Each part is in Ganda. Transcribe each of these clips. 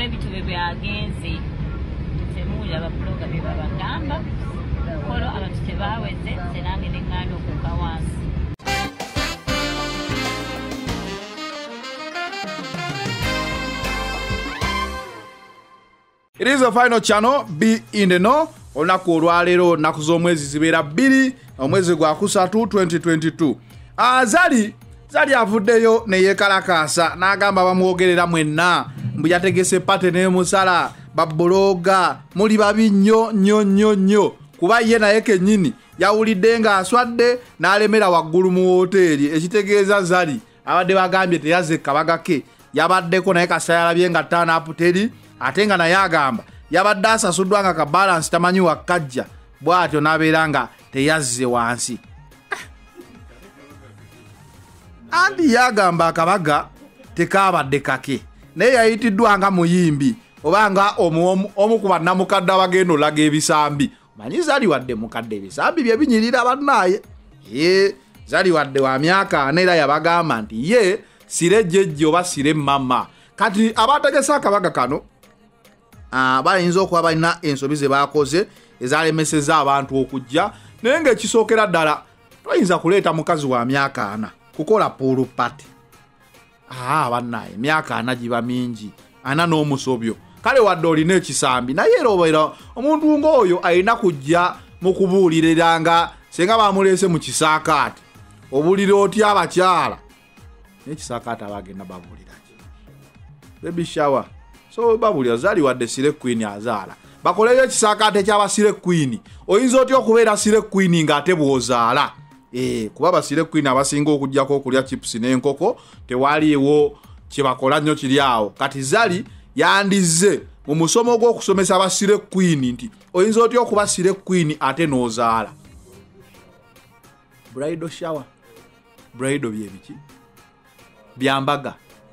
ebitube byagenze temuli ababuloga bye babagamba kolo abantu tebaweze senange neŋŋanda okuka wansi. It is a final channel, Be in the Know. Olunaku olwaleero nnaku z'omwezi zibeera 2 omwezi gwa kusatu 2022. Zari avuddeyo ne yeekalakaasa n'agamba bamwogerera mwenna mbu yategese pate n'emusala babbologa muli babi nnyo kuba ye naye kennyini yawulidde ng'aswadde n'alemera waggulu mu woteeri ekitegeeza Zari abadde bagambye teyazze kabaga ke yabaddeko naye kasayalabye nga ttaanaapu teri ate nga naye agamba yabadde asasuddwa nga kabalansi tamanyi wakkajja bw'atyo n'abeera nga teyazze wansi. Andi yagamba akabaga tekaabadde kake naye yayitiddwa nga muyimbi oba nga omu ku bannamukadde abagenda olaga ebisambi. Manyi Zari wadde mukadde ebisambi bye binyirira bannaye. Zari wadde wa myaka 4 era yabagamba nti ye sire jjejje oba sire mama. Kati abategese akabaga kano bayinza okuba balina ensobi ze bakoze ezalemeseza abantu okujja naye ng'ekisookera ddala toyinza kuleeta mukazi wa myaka 4 kukola pool party. Bannaye emyaka 4 giba mingi 4 n'omusobyo kale wadde olina ekisambi naye era obeera omuntu ng'oyo alina kujja mu kubuulirira nga senga bamuleese mu kisaakaati obuulira otya abakyala n'ekisaakaati abagenda babuulira ki baby shower so babulira Zari wadde sire queen azaala bakoleyo ekisaakaate ky'aba sire queen oyinza otya okubeera sire queen ng'ate bw'ozaala. Kuba basire queen abasinga okujjako okulya chips n'enkoko tewaliiwo kyebakola nnyo kiri awo. Kati Zari yandize mu musomo gw'okusomesa abasire queen nti oyinza otya okuba sire queen ate n'ozaala. Bridal shower bridal byebiki byambaga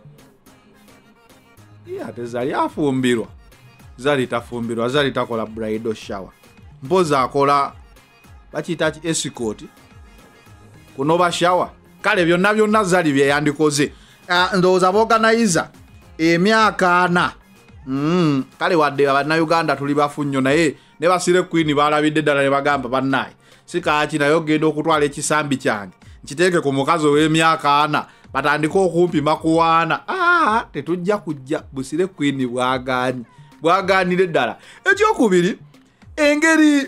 ate Zari afumbirwa. Zari tafumbirwa, Zari takola bridal shower. Mpoza akola bakiyita ki escort kunoba shower. Kale byonna Zari bye yandikoze. Ndowooza boganizer emyaka 4. Kale wadde Abannayuganda tuli bafu nnyo naye ne basire queen balabidde ddala ne bagamba bannaye sikaaki naye ogenda okutwala ekisambi kyange nkiteeke ku mukazi ow'emyaka 4 batandika okumpima kuwaana. Tetujja kujja busire queen bwagaanire ddala. Ekyokubiri engeri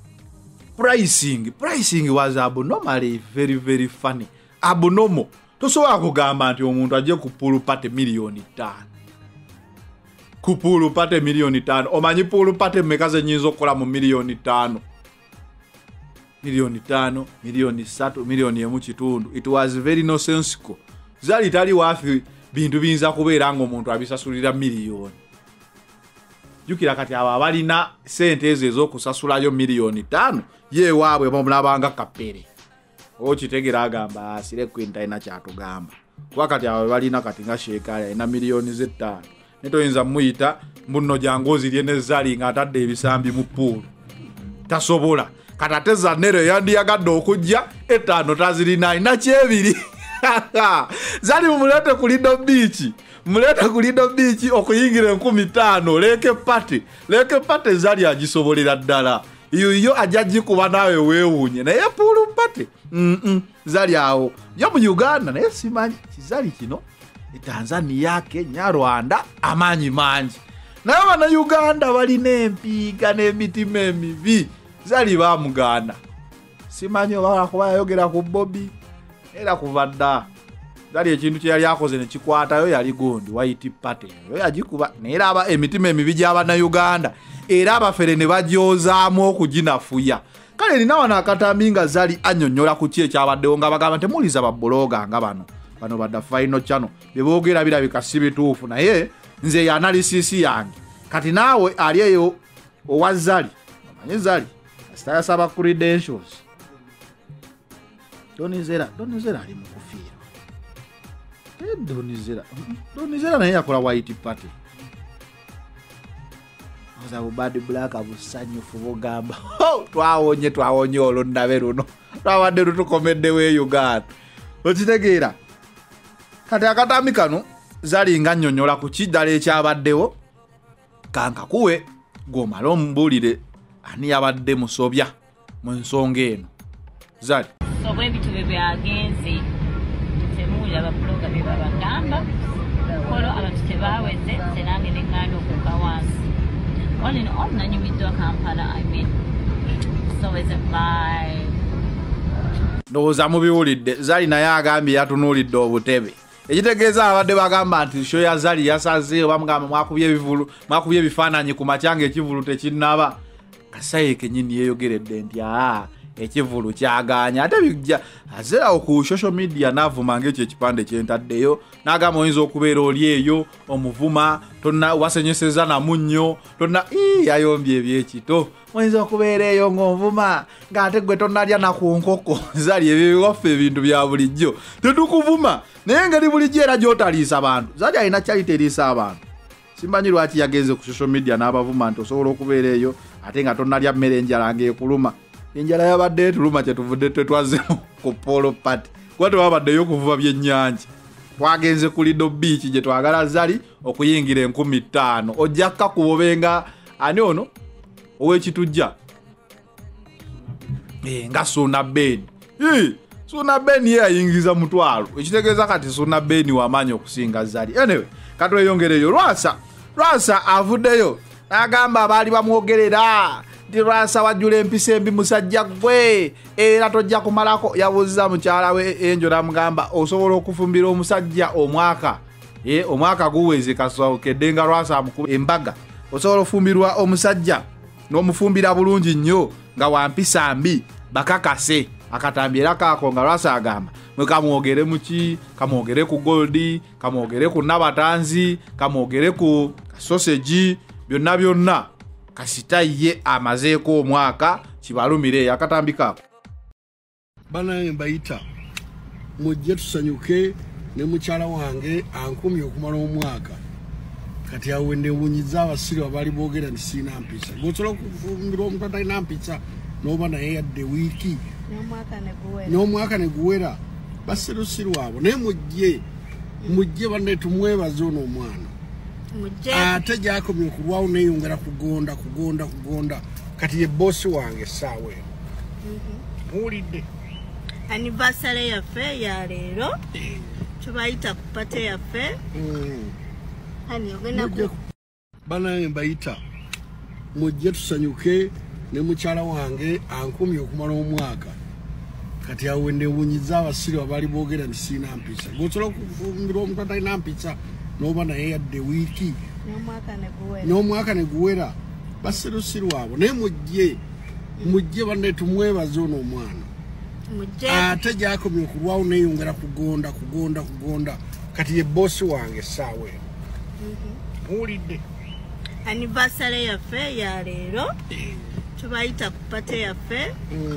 pricing was abnormally very funny. Abnormal. Tosobola kugamba nti omuntu ajje ku pool party miliyoni 5. Ku pool party miliyoni 5. Omanyi pool party mmeka ze nnyinza okukola mu miliyoni 5? Miliyoni 5, miliyoni 3, miliyoni 1.5. It was very nonsensical. Zari tali wafi bintu biyinza kubeera ng'omuntu abisasulira miliyoni. Jukira kati abo abalina sente ezo ez'okusasulayo miliyoni 5 ye waabwe bamulabanga kapere. Okitegera agamba sire queen talina kyatugamba. Kuba kati abo balina kati nga sheekale alina miliyoni 5. Netoyinza muyita mbuno jangozirye ne Zari ng'atadde ebisambi mu pool. Tasobola. Katateza nero yandiyagadde okujja 5 tazirina alina kyebiri. Zari mulete ku Lido Beach okuyingira 15,000 leke pate Zari agisobolera ddala. Iyo ajaji kuba nawe weewunye naye pool party Zari awo yo mu Uganda naye simanyi Zari kino Tanzania Kenya Rwanda amanyi mangi naye bana Uganda balina empiga n'emitima emibi. Zari bamuganda simanyi oba kuba yayogera ku Bobby era kuvadda Zari ekintu kye yali akoze ne kikwatayo yali gondi white party yo yagikuba naye aba emitima emibi gy'abana Uganda era abafere ne bajyozaamu okuginafuya. Kale nina wana akatambi nga Zari annyonnyola ku ki ekyabaddewo nga bagamba temuliza babbologa nga bano badda final channel bye boogera birabika si bituufu naye nze ya analysis yange. Kati naawe ali eyo owa Zari omanyi Zari asitayasaba credentials Donizera ali mu kufiirwa. Donizera naye yakola white party. Oza bad black abusanyufu bugamba. Twawonye olwo ndabe luno. Twawadde lutukomedde we Uganda. Okitegeera. Kati akatambi kano Zari nga nnyonnyola ku kiddala ekyabaddewo kankakuwe gomala omubulire ani yabadde musobya mu nsonga eno Zari. So bwe bitu bye byagenze temuwulira ababuloga bye babagamba kolo abantu tebaweze senange neŋŋanda okuka wansi onino nanyumiddwa Kampala so is it my ndowooza mubiwulidde Zari naye agambye yatunuulidde obutebe ekitegeeza abadde bagamba nti sho ya Zari yasazeeyo bamugamba mwakubye ebifaananyi ku makyanga ekivulu tekinnaba kasaye kenyini yeeyogeredde nti ekivulu kyaganya ate bijja azerawo ku social media n'avuma ng'ekyo ekipande kyentaddeyo n'agamba oyinza okubeera oli eyo omuvuma tonna wasenyeseza namunnyo tonna yayombye ebyekito oyinza okubeera eyo ng'onvuma ng'ate gwe tonnalya na ku nkoko Zari ebyo biwaffe ebintu bya bulijjo tetukuvuma naye engeri bulijjo era gy'otaliisa abantu Zari alina kyali teriisa abantu simbanyi lwaki yagenze ku social media n'abavuma nti osobola okubeera eyo ate nga tonnalya mmere enjala ng'ekuluma enjala yabadde tuluma kyetuvudde tetwazzemu ku polo party kuba tewabaddeyo okuvuba byennyanja twagenze ku Lido Beach gye twagala Zari okuyingira 15,000 ojja kakubobenga ani ono ow'ekitujja nga Suna Ben Suna Ben ye ayingiza mutwalo ekitegeeza kati Suna Ben wamaanyi okusinga Zari anyway katweyongereyo Lwasa avuddeyo n'agamba abaali bamwogerera ndi Lwasa wajjula empisa embi musajja gwe era tojja kumalako yabuuza mukyala we Enjo namugamba osobola okufumbira omusajja omwaka guweze kasookedde nga Lwasa amukuba embaga osobola ofumbirwa omusajja n'omufumbira bulungi nnyo nga wampisa mbi bakakase akatambi era kaako nga Lwasa agamba mwe kamwogere muki kamwogere ku goldi kamwogere ku nabatanzi kamwogere ku sausage byonna kasita ye amazeeko omwaka kibalumire yakatambikaako banaye mbayita mujje tusanyuke ne mukyala wange ankumye okumala omwaka kati awe ndewunyiza abasiri abali boogera nti siina mpisa gwosobola okufumbira omuntu atalina mpisa n'oba naye yadde wiiki n'omwaka ne guwera basirusiru abo naye mujje banne tumwebaze ono omwana ate gyakomye okulwawo neeyongera kugonda kati ye bosi wange essaawa eno muwulidde anniversary yaffe ya leero tubayita ku pate yaffe hani ogenda ku banaye mbayita mujje tusanyuke ne mukyala wange ankumye okumala omwaka kati awe ndewunyiza abasiri abali boogera nti siina mpisa gwosobola okufumbira omuntu atalina mpisa n'oba naye yadde wiiki n'omwaka ne guwera basirusiru abo naye mujje banne tumwebaze ono omwana ate gyakomye okulwawo neeyongera kugonda kati ye bosi wange essaawa eno muwulidde anniversary yaffe ya leero tubayita ku pate yaffe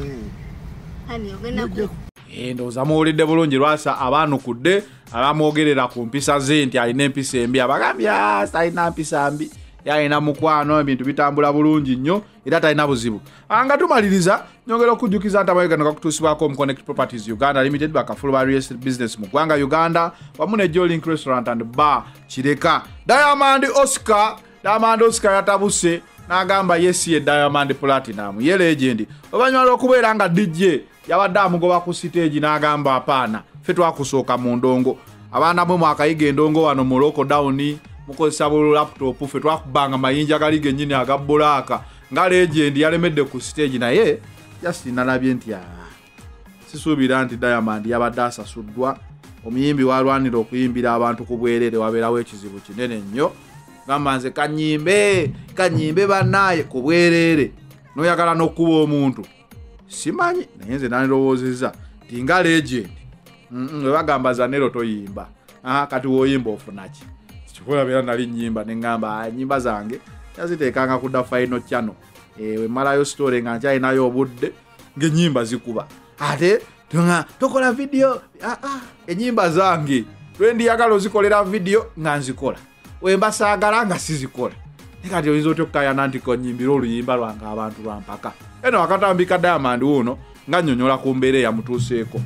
hani ogenda ku ndowooza muwulidde bulungi Lwasa abaanukudde abamwogerera ku mpisa ze nti alina empisa embi abagambye talina mpisa mbi yalina mukwano ebintu bitambula bulungi nnyo era talina buzibu nga tumaliriza nyongera okujjukiza nti amayugano gakutuusibwako Connect Properties Uganda Limited bakafulu ba real estate business mu ggwanga Uganda wamu ne Jolink Restaurant and Bar Kireka Diamond Oscar yatabuse n'agamba yesi ye Diamond Platinum ye legend oluvannyuma lw'okubeera nga DJ yabadde amugoba ku stage n'agamba apaana ffe twakusooka mu ndongo abaana bwe mwakayiga endongo wano mu lockdown mukozesa bu laptop ffe twakubanga mayinja gali gennyini aga bbulaaka nga legend yalemedde ku stage naye just nalabye nti sisuubira nti Diamond yabadde asasuddwa omuyimbi walwanira okuyimbira abantu ku bwerere wabeerawo ekizibu kinene nnyo gamba nze kanyimbe bannaaye ku bwerere n'oyagala n'okkuba omuntu simanyi naye nze nandirowoozezza nti nga legend we bagamba zanero toyimba kati woyimba ofunaki kikola beera nali nnyimba neŋŋamba nnyimba zange yaziteekanga kudda final channel we malayo story nga nkyalinayo obudde ng'ennyimba zikuba ate tokola video ennyimba zange lwendiyagala ozikolera video nga nzikola wemba saagala nga sizikola kati oyinza otya okukayana nti konyimbira oluyimba lwange abantu lwampaka eno akatambika Diamond wuno nga nnyonnyola ku mbeera eyamutuuseeko.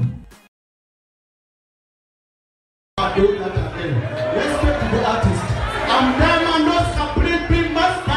Let's get to the artist. I'm Diamond Oscar, bring master.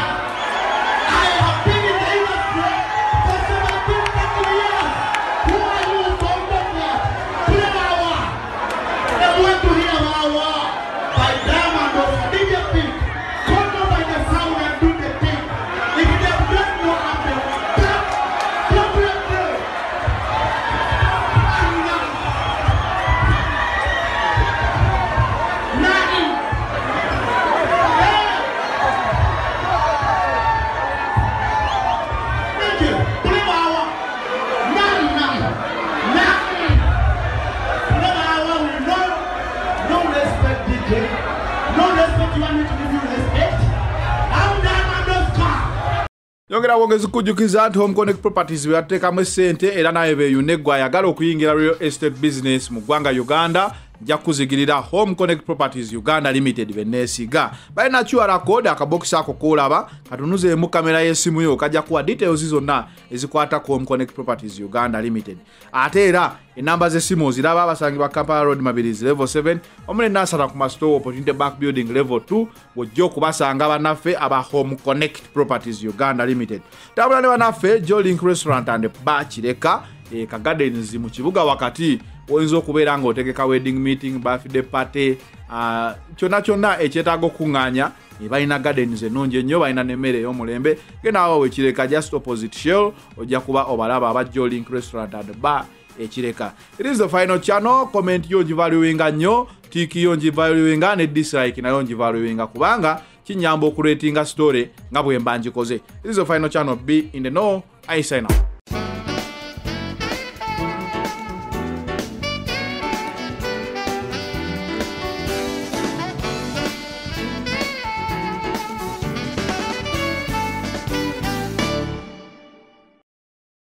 Yongera wongezi kujukiza nti Home Connect Properties byatekamu sente era naye beeyunegwa ayagala okuyingira real estate business mu ggwanga Uganda nja kuzigirira Home Connect Properties Uganda Limited beneesiga balina QR code akabokisi ako koolaba katunuzeemu kamera y'essimu yo kajja kuwa details zonna ezikwata ku Home Connect Properties Uganda Limited ate era enamba z'essimu oziraba abasangibwa Kampala Road Mabilis level 7 omuli nasala ku Mastow Opportunity Bank Building level 2 wojja okubasanga bannaffe aba Home Connect Properties Uganda Limited tabula ne bannaffe Jolink Restaurant and Bar Kireka ka Gardens mu kibuga wakati oyinza okubeera ng'otegeka wedding meeting, birthday party, kyonna ekyetaaga okuŋŋaanya balina gardens ennungi ennyo balina n'emmere ey'omulembe genda awo Ekireka just opposite Shell ojja kuba obalaba aba Jolink Restaurant and Bar Ekireka. It is the final channel. Comment yo ngivaluinga nnyo, tiki yo ngivaluinga ne dislike nayo ngivaluinga kubanga kinyamba okuratinga story nga bwe mba ngikoze. It is the final channel. Be in the know. I sign out.